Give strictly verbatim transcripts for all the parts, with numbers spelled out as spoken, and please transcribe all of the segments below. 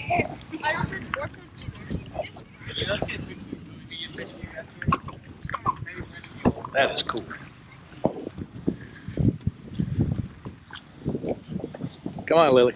I don't think work with you. That is cool. Come on, Lily.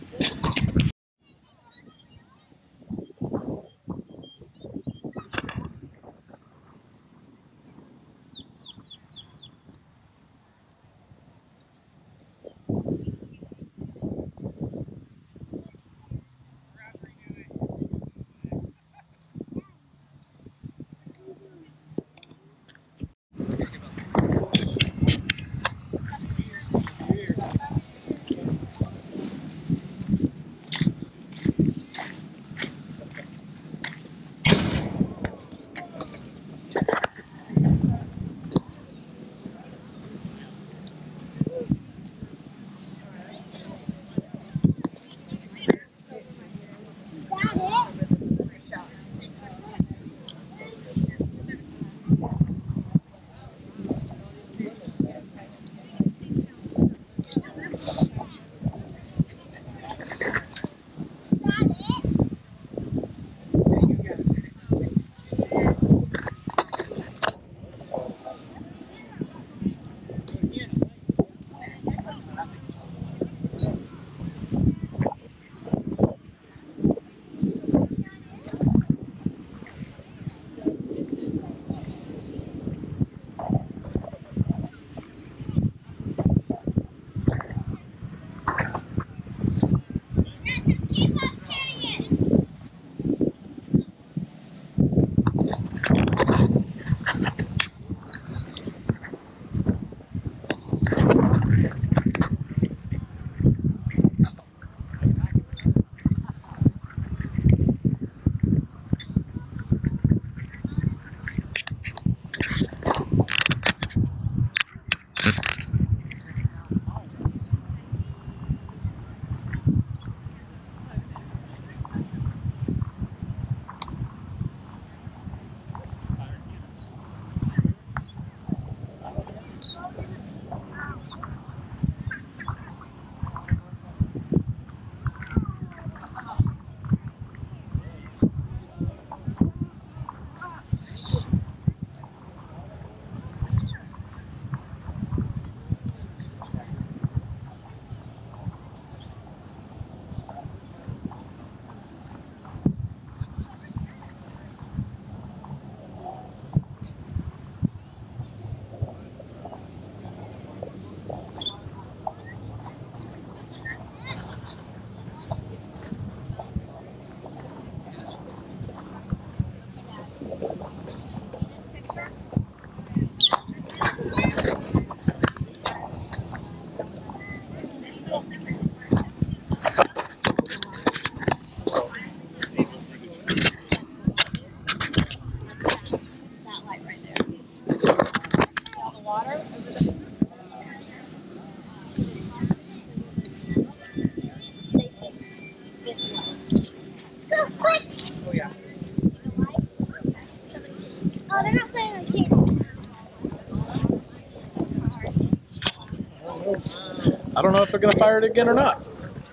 I don't know if they're going to fire it again or not.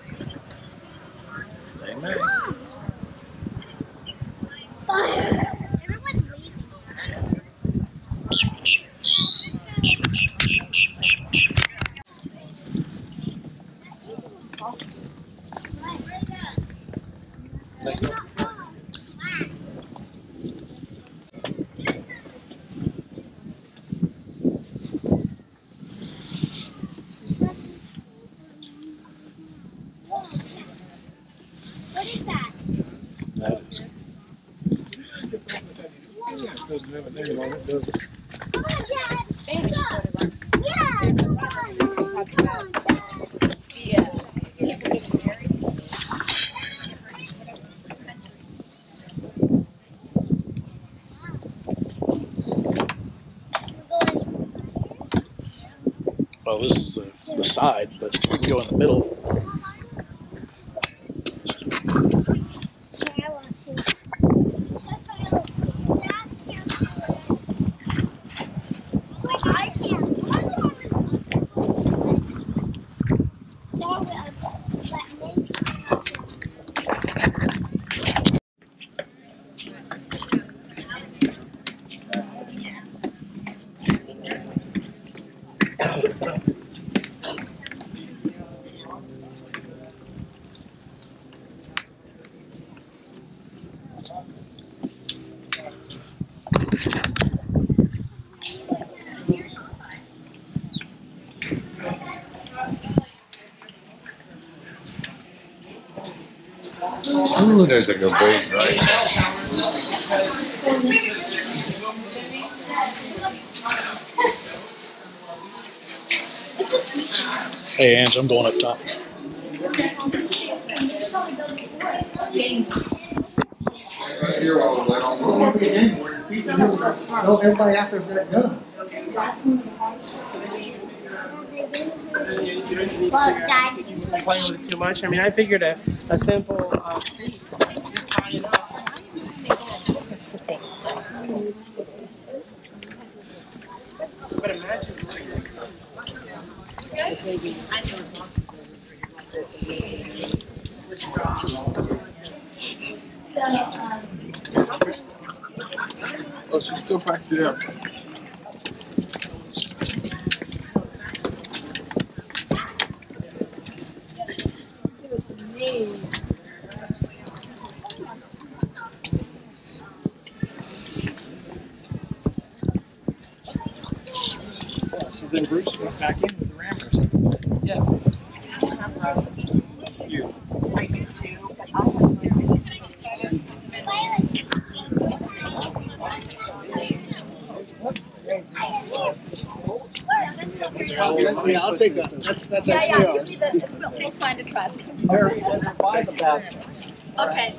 They may. Everyone's leaving. What is that? That is. Come on, Dad. Spanish one. Yeah. Come on. Talking about the uh, people getting married. Well, this is the, the side, but we can go in the middle. There's a good bait, right? Hey, Ange, I'm going up top. Here while we're waiting on No, everybody after that done. Well, Dad, Playing with it too much. I mean, I figured a, a simple. Uh, but imagine. Oh, she's still packed it up. So then Bruce went back in with the rammers. Yeah. Yeah, I'll take that. That's that's Yeah, actually yeah, you ours. see the, it's, we'll, we'll find a trash. Okay.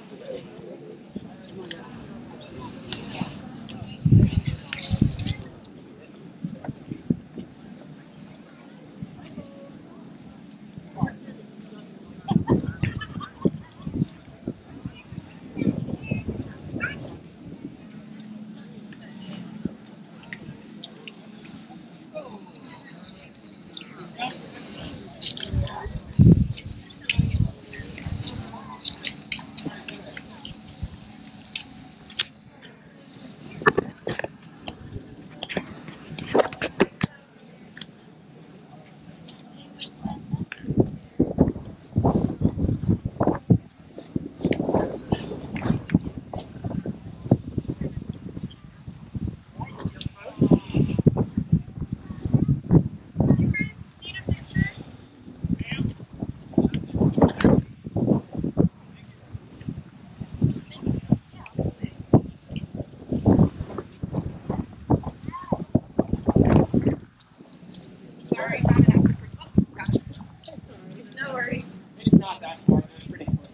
Sorry, not an African. Oh, gotcha. No worries. It's not that far. It's pretty close.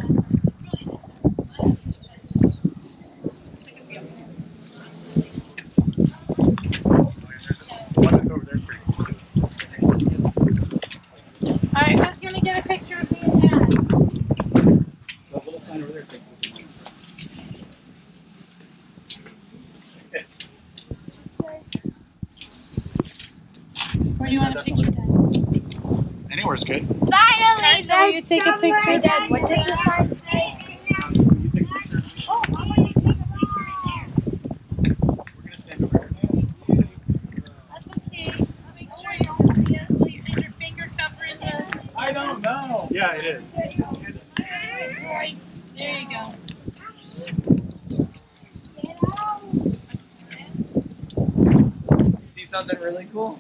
One that's over there is pretty cool. Alright, who's gonna get a picture of me and Dad? The little sign over there. Where do you want a picture, Dad? Anywhere's good. finally, So will you take a picture, Dad? What did the sign say? Oh, I want to take a picture right there. We're gonna stand over here. That's okay. Just make sure you hold your, and your finger covering the. I don't know. Yeah, it is. Right. There you go. See something really cool?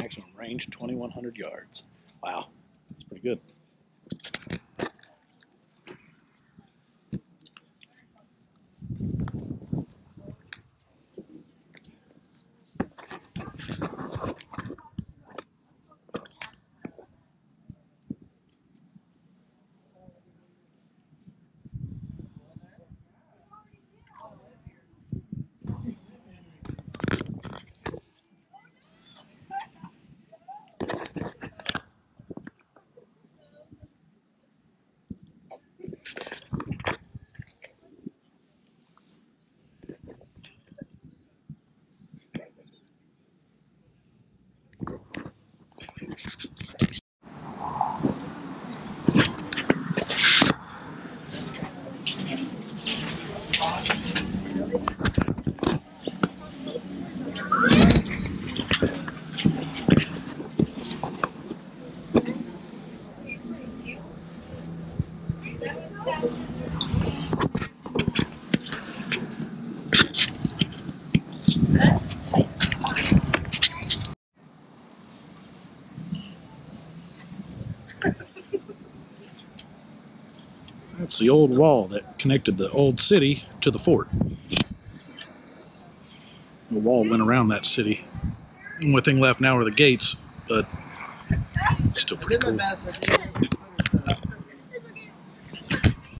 Maximum range twenty-one hundred yards. Wow, that's pretty good. That's the old wall that connected the old city to the fort. The wall went around that city. The only thing left now are the gates, but still pretty cool.